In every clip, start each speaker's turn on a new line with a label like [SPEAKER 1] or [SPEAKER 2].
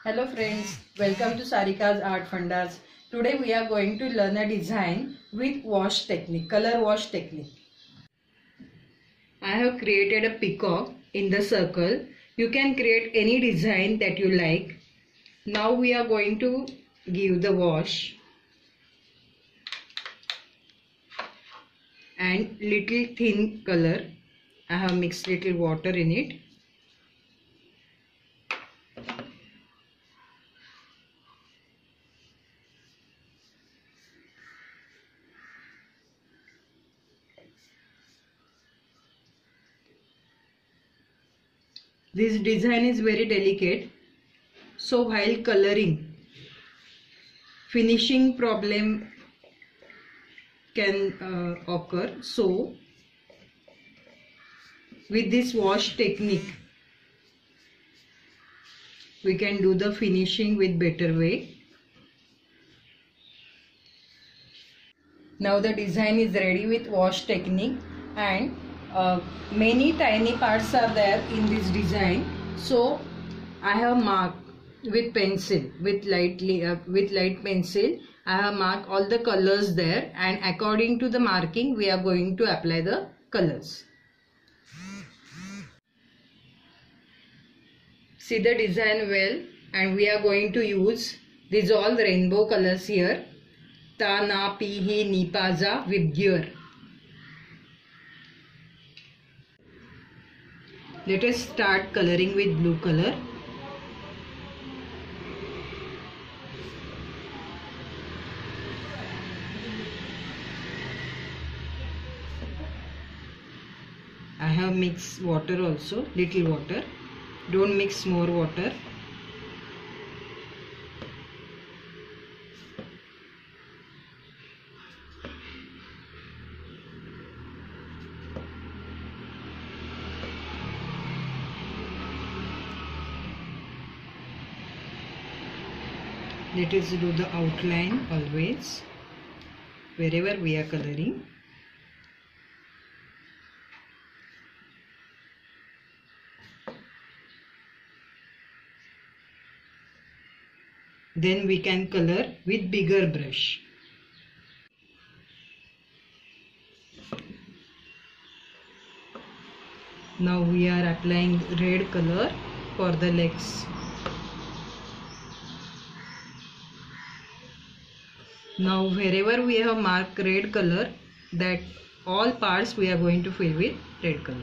[SPEAKER 1] Hello friends, welcome to Sarika's Art Fundas. Today we are going to learn a design with wash technique, color wash technique. I have created a peacock in the circle. You can create any design that you like. Now we are going to give the wash and little thin color. I have mixed little water in it. This design is very delicate, so while coloring, finishing problem can occur. So with this wash technique, we can do the finishing with better way. Now the design is ready with wash technique, and many tiny parts are there in this design. So I have marked with pencil, with light pencil. I have marked all the colors there, and according to the marking we are going to apply the colors. See the design well, and we are going to use these all rainbow colors here. Ta, na, pi, hi, ni, pa, za, vibgyor. Let us start coloring with blue color. I have mixed water also, little water. Don't mix more water. Let us do the outline always, wherever we are coloring. Then we can color with bigger brush. Now we are applying red color for the legs. Now wherever we have marked red color, that all parts we are going to fill with red color.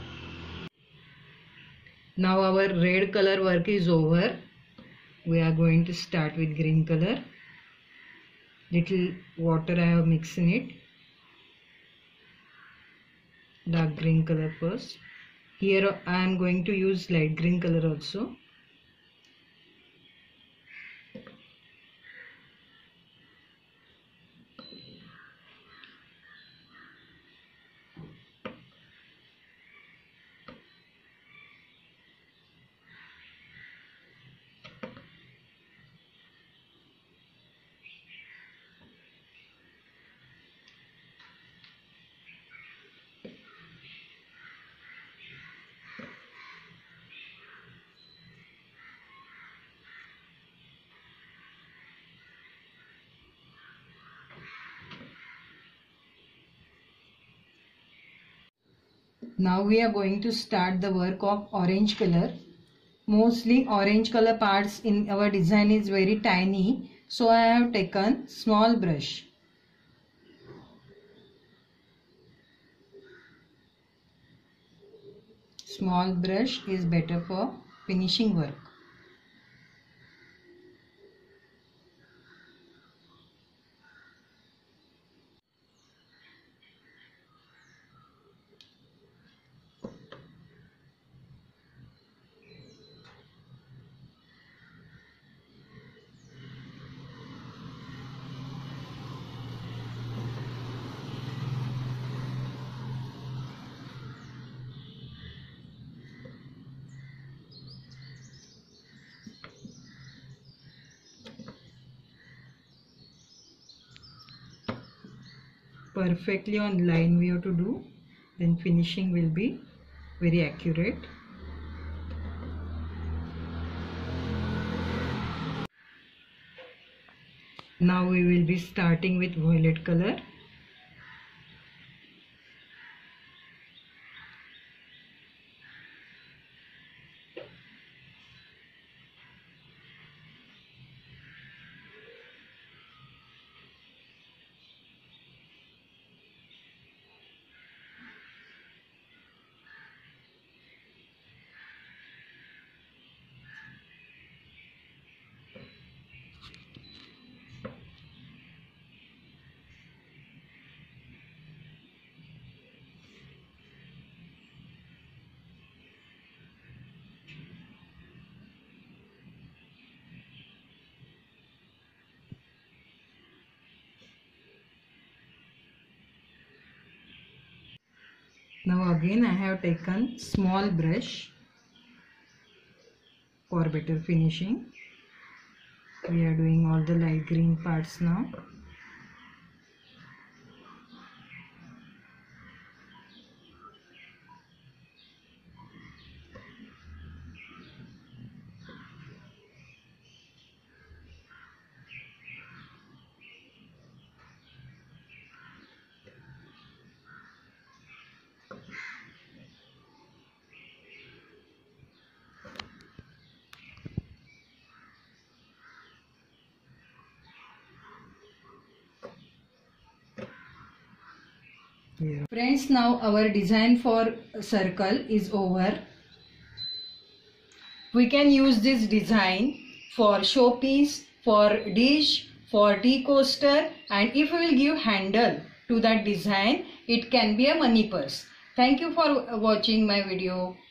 [SPEAKER 1] Now our red color work is over. We are going to start with green color. Little water I have mixed in it. Dark green color first. Here I am going to use light green color also. Now we are going to start the work of orange color. Mostly orange color parts in our design is very tiny, so I have taken small brush. Small brush is better for finishing work. Perfectly on line we have to do, then finishing will be very accurate. Now we will be starting with violet color. Now again I have taken small brush for better finishing. We are doing all the light green parts now. Here. Friends, now our design for circle is over. We can use this design for showpiece, for dish, for tea coaster, and if we will give handle to that design, it can be a money purse. Thank you for watching my video.